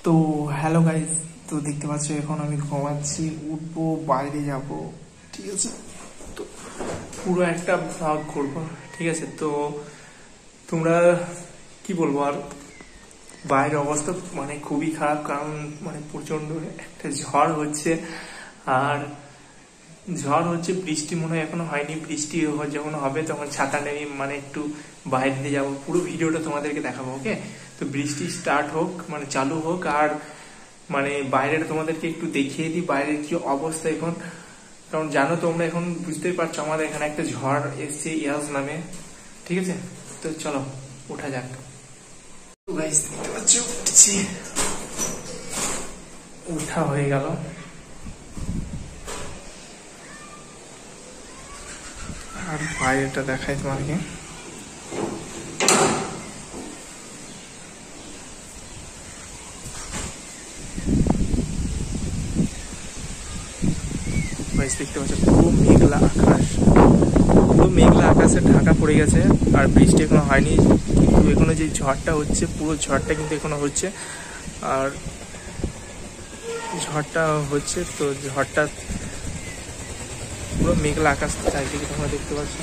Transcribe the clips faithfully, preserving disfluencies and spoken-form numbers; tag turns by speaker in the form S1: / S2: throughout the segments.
S1: তো hello guys, তো দেখতে পাচ্ছ এখন আমি ঘুমাচ্ছি, উঠবো, বাইরে যাব, ঠিক আছে। তো পুরো একটা ভ্লগ করবো, ঠিক আছে। তো তোমরা কি বলবো, আর বাইরের অবস্থা মানে খুবই খারাপ, কারণ মানে প্রচন্ড একটা ঝড় হচ্ছে। আর ঝড় হচ্ছে, বৃষ্টি মনে হয় এখনো হয়নি। বৃষ্টি যখন হবে তখন ছাতা নেই, মানে একটু বাইরে দিয়ে যাবো, পুরো ভিডিওটা তোমাদেরকে দেখাবো, ওকে। তো বৃষ্টি স্টার্ট হোক, মানে চালু হোক, আর মানে বাইরেটা তোমাদেরকে একটু দেখিয়ে দিই বাইরের কি অবস্থা এখন। কারণ জানো তোমরা, এখন বুঝতেই পারছো আমাদের এখানে একটা ঝড় এসছে ইয়াস নামে, ঠিক আছে। তো চলো ওঠা যাক। গাইস দেখতে পাচ্ছ উঠছি, উঠা হয়ে গেল। আর বাইরেটা দেখাই তোমাকে, দেখতে পাচ্ছ পুরো মেঘলা আকাশ, পুরো মেঘলা আকাশে ঢাকা পড়ে গেছে। আর বৃষ্টি এখনো হয়নি, কিন্তু এখনো যে ঝড়টা হচ্ছে, পুরো ঝড়টা কিন্তু এখনো হচ্ছে। আর ঝড়টা হচ্ছে, তো ঝড়টা পুরো মেঘলা আকাশ চারিদিকে তোমরা দেখতে পাচ্ছ,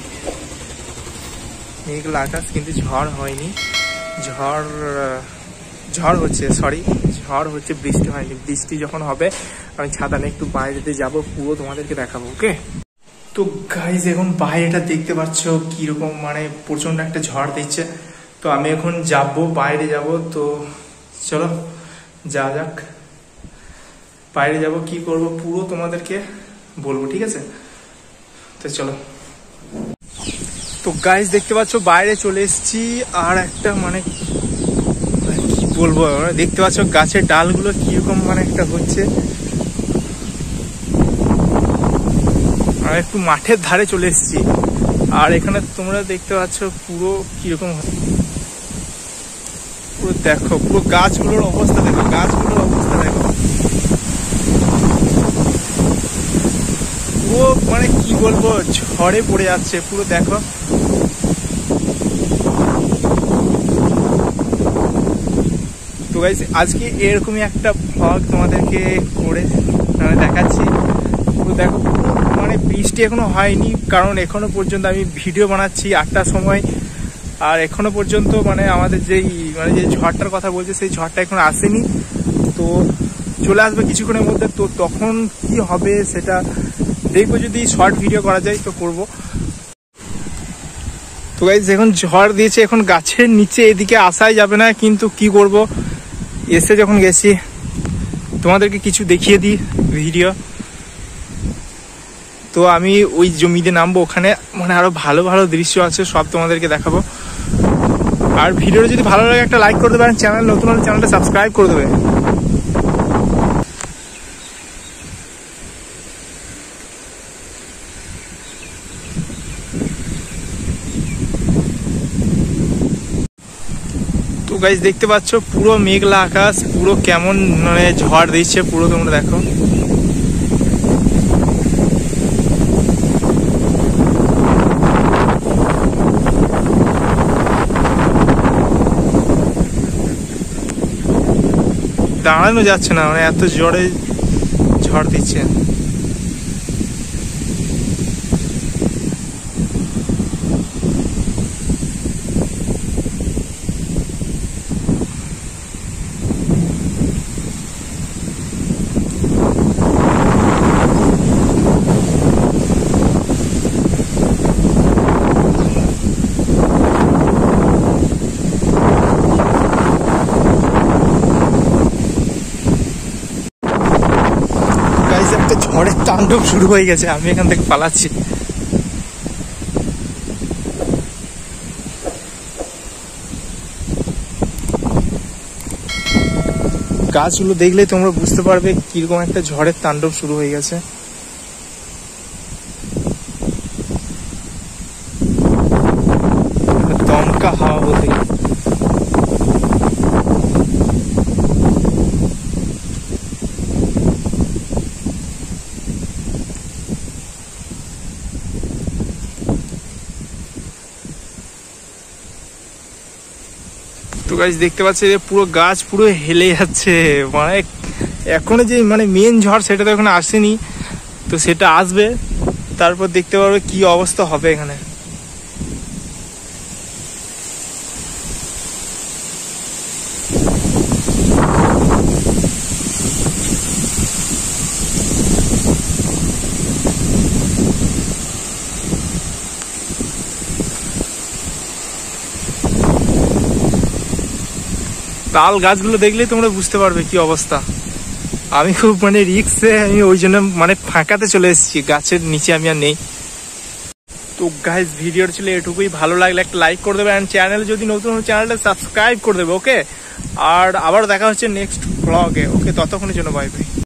S1: মেঘলা আকাশ, কিন্তু ঝড় হয়নি। ঝড় ঝড় হচ্ছে সরি ঝড় হচ্ছে, বৃষ্টি হয়নি। বৃষ্টি যখন হবে আমি ছাতা নিয়ে একটু বাইরেতে যাবো, পুরো তোমাদেরকে দেখাবো, ওকে। তো গাইজ এখন বাইরেটা দেখতে পাচ্ছ কিরকম, মানে প্রচন্ড একটা ঝড় দিচ্ছে। তো আমি এখন যাব, বাইরে যাব। তো চলো যা যাক, বাইরে যাব, কি করব পুরো তোমাদেরকে বলবো, ঠিক আছে। তো চলো। তো গাইজ দেখতে পাচ্ছ বাইরে চলে এসেছি, আর একটা মানে কি বলবো, দেখতে পাচ্ছ গাছের ডালগুলো কিরকম মানে একটা হচ্ছে। আর একটু মাঠের ধারে চলে এসেছি, আর এখানে তোমরা দেখতে পাচ্ছ পুরো কিরকম, পুরো দেখো পুরো গাছগুলোর অবস্থা দেখো, গাছগুলোর অবস্থা দেখো, পুরো মানে কি বলবো, ঝড়ে পড়ে যাচ্ছে পুরো, দেখো। তো গাইস আজকে এরকমই একটা ভ্লগ তোমাদেরকে করে মানে দেখাচ্ছি। পুরো দেখো, মানে বৃষ্টি এখনো হয়নি, কারণ এখনো পর্যন্ত আমি ভিডিও বানাচ্ছি আটটার সময়, আর এখনো পর্যন্ত মানে আমাদের যেই মানে যে ঝড়টার কথা বলছে সেই ঝড়টা এখনো আসেনি। তো চলে আসবে কিছুক্ষণের মধ্যে। তো তখন কি হবে সেটা দেখবো, যদি শর্ট ভিডিও করা যায় তো করবো। তো গাইস এখন ঝড় দিয়েছে, এখন গাছের নিচে এদিকে আসাই যাবে না, কিন্তু কি করব, এসে যখন গেছি তোমাদেরকে কিছু দেখিয়ে দিই ভিডিও। তো আমি ওই জমিতে নামবো, ওখানে মানে আরো ভালো ভালো দৃশ্য আছে, সব তোমাদেরকে দেখাবো। আর ভিডিওটা যদি ভালো লাগে একটা লাইক করে দেবে, আর চ্যানেল নতুন হলে চ্যানেলটা সাবস্ক্রাইব করে দেবে। তো গাইস দেখতে পাচ্ছ পুরো মেঘলা আকাশ, পুরো কেমন মানে ঝড় দিচ্ছে পুরো, তোমরা দেখো। দাঁড়ানো যাচ্ছে না, মানে এত জোরে ঝড় দিচ্ছে। ঝড়ের তাণ্ডব শুরু হয়ে গেছে, আমি এখান থেকে পালাচ্ছি। গাছগুলো দেখলে তোমরা বুঝতে পারবে কিরকম একটা ঝড়ের তাণ্ডব শুরু হয়ে গেছে। দমকা হাওয়া বলতে গেলে। তো গাইস দেখতে পাচ্ছি যে পুরো গাছ পুরো হেলে যাচ্ছে, মানে এখনো যে মানে মেন ঝড় সেটা তো এখনো আসেনি, তো সেটা আসবে তারপর দেখতে পারবে কি অবস্থা হবে এখানে। তাল গাছগুলো দেখলেই তোমরা বুঝতে পারবে কি অবস্থা। আমি খুব মানে রিক্সে, আমি ওই জন্য মানে ফাঁকাতে চলে এসেছি, গাছের নিচে আমি আর নেই। তো গাইস ভিডিওটা ছিল এটুকুই, ভালো লাগলে একটা লাইক করে দেবে, অ্যান্ড চ্যানেল যদি নতুন হয় চ্যানেলটা সাবস্ক্রাইব করে দেবে, ওকে। আর আবার দেখা হচ্ছে নেক্সট ব্লগে, ওকে, ততক্ষণের জন্য বাই বাই।